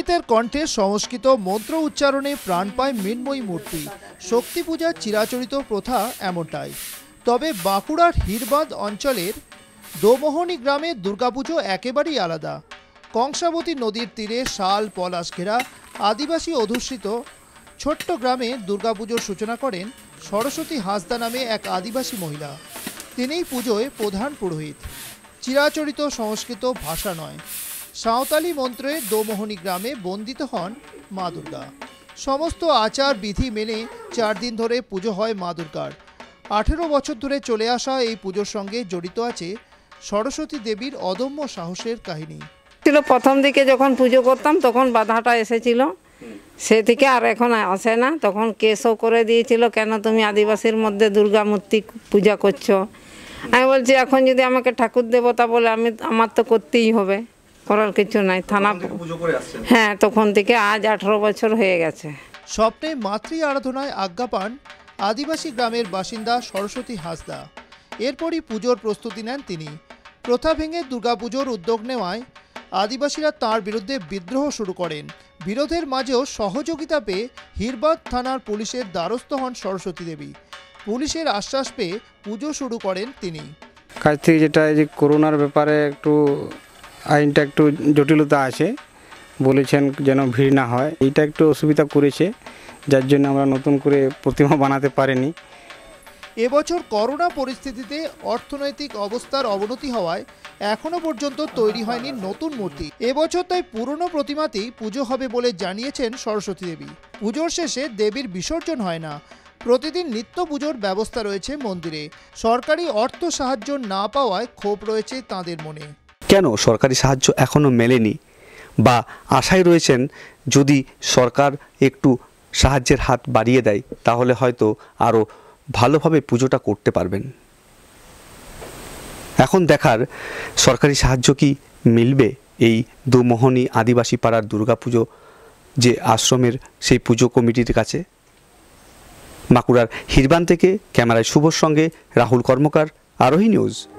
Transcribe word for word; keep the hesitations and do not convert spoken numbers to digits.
পুরোহিতের কণ্ঠে সংস্কৃত মন্ত্র উচ্চারণে প্রাণ পায় মৃন্ময়ী মূর্তি। শক্তি পূজার চিরাচরিত প্রথা এমনটাই। তবে বাঁকুড়ার হিরবাদ অঞ্চলের দোমোহনী গ্রামে দুর্গাপুজো একেবারেই আলাদা। কংসাবতী নদীর তীরে শাল পলাশ ঘেরা আদিবাসী অধ্যুষিত ছোট্ট গ্রামে দুর্গাপুজোর সূচনা করেন সরস্বতী হাঁসদা নামে এক আদিবাসী মহিলা। তিনিই পুজোয় প্রধান পুরোহিত। চিরাচরিত সংস্কৃত ভাষা নয়, সাঁওতালি মন্ত্রে দোমোহনী গ্রামে বন্দিত হন মা দুর্গা। সমস্ত আচার বিধি মেনে চার দিন ধরে পুজো হয় মা দুর্গার। আঠেরো বছর ধরে চলে আসা এই পুজোর সঙ্গে জড়িত আছে সরস্বতী দেবীর অদম্য সাহসের কাহিনী। ছিল প্রথম দিকে যখন পুজো করতাম তখন বাধাটা এসেছিল, সে থেকে আর এখন আসে না। তখন কেসও করে দিয়েছিল, কেন তুমি আদিবাসীর মধ্যে দুর্গা মূর্তি পূজা করছো। আমি বলছি এখন যদি আমাকে ঠাকুর দেবতা বলে আমি আমার তো করতেই হবে, করার কিছু নাই। থানা হ্যাঁ তখন থেকে আজ আঠারো বছর হয়ে গেছে। স্বপ্নে মাতৃ আরাধনায় আজ্ঞা পান আদিবাসী গ্রামের বাসিন্দা সরস্বতী হাঁসদা। এরপরই পুজোর প্রস্তুতি নেন তিনি। প্রথা ভেঙে দুর্গাপুজোর উদ্যোগ নেওয়ায় আদিবাসীরা তাঁর বিরুদ্ধে বিদ্রোহ শুরু করেন। বিরোধের মাঝেও সহযোগিতা পেয়ে হিরবাদ থানার পুলিশের দ্বারস্থ হন সরস্বতী দেবী। পুলিশের আশ্বাস পেয়ে পুজো শুরু করেন তিনি। কাছ থেকে যেটা যে করোনার ব্যাপারে একটু আইনটা একটু জটিলতা আছে, বলেছেন যেন ভিড় না হয়, এইটা একটু অসুবিধা করেছে, যার জন্য আমরা নতুন করে প্রতিমা বানাতে পারিনি। এবছর করোনা পরিস্থিতিতে অর্থনৈতিক অবস্থার অবনতি হওয়ায় এখনো পর্যন্ত তৈরি হয়নি নতুন মূর্তি। এবছর তাই পুরনো প্রতিমাতেই পুজো হবে বলে জানিয়েছেন সরস্বতী দেবী। পুজোর শেষে দেবীর বিসর্জন হয় না, প্রতিদিন নিত্য পুজোর ব্যবস্থা রয়েছে মন্দিরে। সরকারি অর্থ সাহায্য না পাওয়ায় ক্ষোভ রয়েছে তাঁদের মনে। কেন সরকারি সাহায্য এখনো মেলেনি, বা আশায় রয়েছেন যদি সরকার একটু সাহায্যের হাত বাড়িয়ে দেয় তাহলে হয়তো আরও ভালোভাবে পুজোটা করতে পারবেন। এখন দেখার সরকারি সাহায্য কি মিলবে এই দোমোহনী আদিবাসী পাড়ার দুর্গাপুজো যে আশ্রমের সেই পুজো কমিটির কাছে। বাঁকুড়ার হিরবান থেকে ক্যামেরায় শুভর সঙ্গে রাহুল কর্মকার, আরোহী নিউজ।